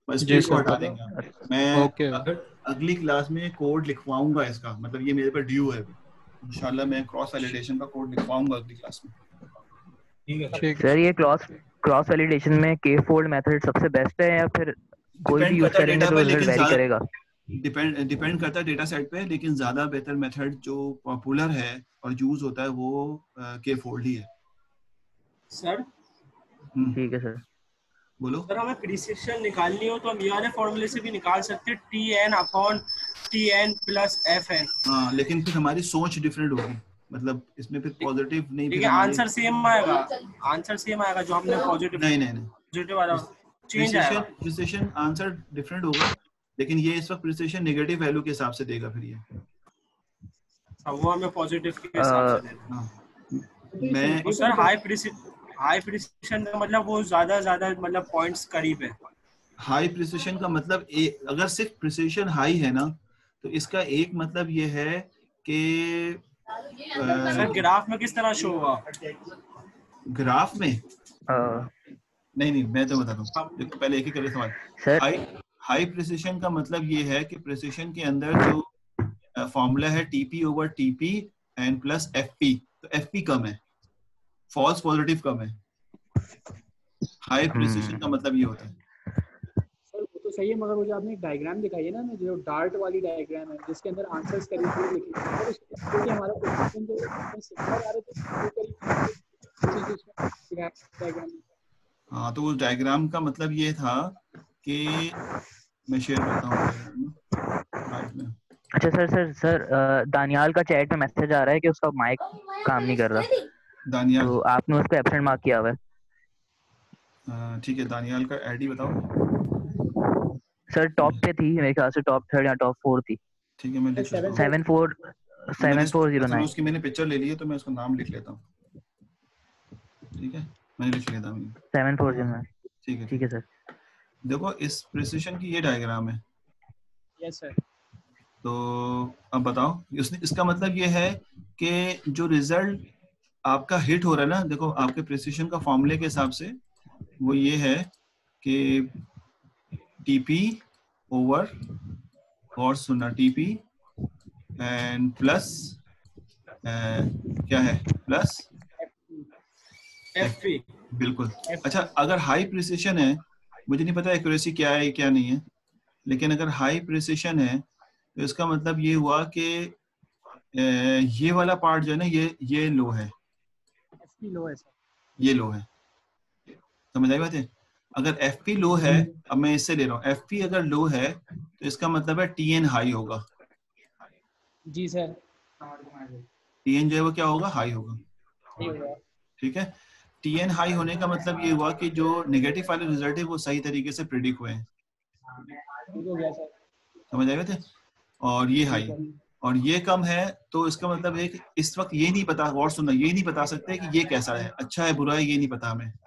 बस जी स्प्लिट को सर। हटा देंगे हम। मैं ओके अ- अगली क्लास में कोड लिखवाऊंगा इसका, मतलब ये मेरे पर ड्यू है, इंशाल्लाह मैं क्रॉस वैलिडेशन का कोड लिखवाऊंगा अगली क्लास में। ठीक है ठीक है सर ये क्रॉस क्रॉस वैलिडेशन में के फोल्ड मेथड सबसे बेस्ट है या फिर कोई भी डिपेंड यूज करता है करेंगे डेटा तो पे, रिजल्ट लेकिन वेरी ज्यादा करेगा? डिपेंड डिपेंड करता है डेटा सेट पे, लेकिन ज्यादा बेहतर मेथड जो पॉपुलर है और यूज होता है वो के फोल्ड ही है। सर हम्म, ठीक है सर। बोलो। सर हमें प्रिसिशन निकालनी हो तो हम ये वाले फॉर्मूले से भी निकाल सकते हैं, T N upon T N plus F N. हाँ, लेकिन फिर हमारी सोच डिफरेंट होगी, मतलब इसमें फिर पॉजिटिव नहीं, ठीक फिर है, हमारी आंसर सेम आएगा, आंसर सेम आएगा जो हमने पॉजिटिव नहीं नहीं नहीं पॉजिटिव वाला चेंज प्रिसिशन आएगा। प्रिसिशन आंसर डिफरेंट होगा, लेकिन ये इस वक्त प्रिसिशन नेगेटिव वैल्यू के हिसाब से देगा फिर ये। अब वो हमें पॉजिटिव के हिसाब से देगा। हाँ मैं और sir high precision high precision का मतलब वो ज्यादा ज्यादा मतलब पॉइंट्स करीब है। हाई प्रिसिशन का मतलब ए, अगर सिर्फ प्रिसिशन हाई है ना तो इसका एक मतलब ये है कि सर ग्राफ में किस तरह शो होगा? ग्राफ में अ, नहीं नहीं मैं तो बताता हूँ, देखो पहले एक ही करे सवाल। सर हाई हाई प्रिसिशन का मतलब ये है कि प्रिसिशन के अंदर जो फॉर्मूला है TP over TP and plus FP, तो एफपी कम है, फॉल्स पॉजिटिव कम है। हाई प्रिसिशन का मतलब ये होता है। सर वो तो सही है, मगर वो जो आपने एक डायग्राम दिखाई है ना हमें, जो डार्ट वाली डायग्राम है जिसके अंदर आंसर्स करीब करीब लिखे हैं, सर उसके लिए हमारा प्रिसिशन जो है सिग्नल आ रहे थे वो करीब डायग्राम में। हाँ, तो उस डायग्राम का मतलब ये था कि मैं शेयर करता हूँ राइट में। अच्छा सर सर सर अ, दानियाल का चैट में मैसेज आ रहा है कि उसका माइक काम नहीं कर रहा, दानियाल, तो आपने उसको एब्सेंट मार्क किया हुआ है। अ, ठीक है, दानियाल का आईडी बताओ। सर टॉप पे थी मेरे ख्याल से, टॉप थर्ड या टॉप फोर थी। ठीक है, मैं लिख लेता हूँ। Seven four seven four zero अच्छा, मैं नाइन। उसकी मैंने पिक्चर ले ली है तो मैं उसका नाम लिख लेता हूँ। ठीक है, मैं लिख लेता हूँ। Seven four zero nine. ठीक है ठीक है सर। देखो इस प्रिसिशन की ये डायग्राम है, यस सर। तो अब बताओ इसने इसका मतलब ये है कि जो रिजल्ट आपका हिट हो रहा है ना, देखो आपके प्रिसिशन का फॉर्मूले के हिसाब से वो ये है कि टीपी ओवर, और सुनना, टीपी एंड प्लस क्या है, प्लस एफपी। बिल्कुल। अच्छा, अगर हाई प्रिसिशन है, मुझे नहीं पता एक्यूरेसी क्या है क्या नहीं है, लेकिन अगर हाई प्रिसिशन है तो इसका मतलब ये हुआ कि ये वाला पार्ट जो है ना, ये ये लो है, एफपी लो है सर। ये लो है, समझ आई बात है? अगर एफपी लो है, अब मैं इससे ले रहा हूँ, एफपी अगर लो है तो इसका मतलब है टीएन हाई होगा। जी सर। टीएन जो है वो क्या होगा, हाई होगा। ठीक है, टीएन हाई होने का मतलब ये हुआ कि जो नेगेटिव वाले रिजल्ट है वो सही तरीके से प्रेडिक्ट हुए हैं, समझ आए थे? और ये हाई और ये कम है, तो इसका मतलब है कि इस वक्त ये नहीं पता, और सुनना, ये नहीं बता सकते कि ये कैसा है, अच्छा है बुरा है, ये नहीं पता हमें।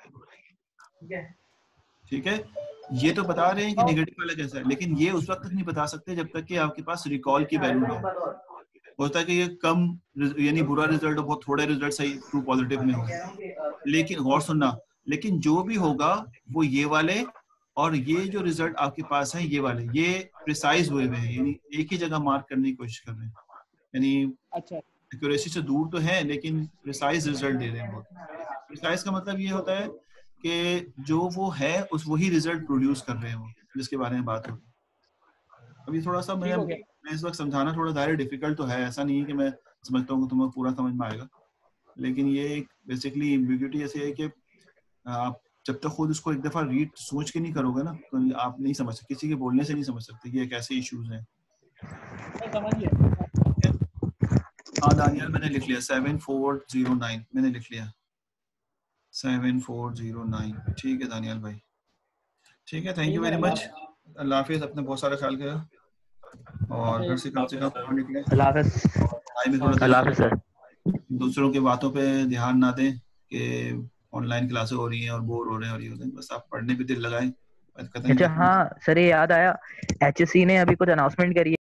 ठीक है, ये तो बता रहे हैं कि नेगेटिव वाला कैसा है, लेकिन ये उस वक्त तक नहीं बता सकते जब तक कि आपके पास रिकॉल की वैल्यू ना हो। होता है कि ये कम यानी बुरा रिजल्ट हो, बहुत थोड़े रिजल्ट सही ट्रू पॉजिटिव में हो, लेकिन गौर सुनना, लेकिन जो भी होगा वो ये वाले और ये जो रिजल्ट आपके पास है ये वाले, ये प्रिसाइज हुए हुए हैं, यानी एक ही जगह मार्क करने की कोशिश कर रहे हैं, यानी अच्छा एक्यूरेसी से दूर तो है लेकिन प्रिसाइज रिजल्ट दे रहे हैं बहुत। प्रिसाइज का मतलब ये होता है कि जो वो है उस वही रिजल्ट प्रोड्यूस कर रहे हैं वो, जिसके बारे में बात हो रही है। अभी थोड़ा सा मैं मैं इस वक्त समझाना थोड़ा ज़्यादा डिफिकल्ट तो है, ऐसा नहीं है कि मैं समझता हूँ कि तुम्हें पूरा समझ में आएगा, लेकिन ये बेसिकली एम्बिग्यूटी ऐसी है कि आप जब तक खुद उसको एक दफा रीड सोच के नहीं करोगे ना तो आप नहीं समझ सकते, किसी के बोलने से नहीं समझ सकते कि ये कैसे इश्यूज हैं। हाँ दानियाल, मैंने लिख लिया सेवन फोर जीरो नाइन, मैंने लिख लिया सेवन फोर जीरो नाइन। ठीक है दानियाल भाई, ठीक है, थैंक यू वेरी मच। अल्लाह हाफिज, अपने बहुत सारा ख्याल करो और घर से कम से कम बाहर निकले। अल्लाह हाफिज। अल्लाह हाफिज सर। दूसरों की बातों पे ध्यान ना दें कि ऑनलाइन क्लासेस हो रही हैं और बोर हो रहे हैं और ये होते हैं, बस आप पढ़ने पे दिल लगाएं। अच्छा हाँ सर, ये याद आया, एचएससी ने अभी कुछ अनाउंसमेंट करी है।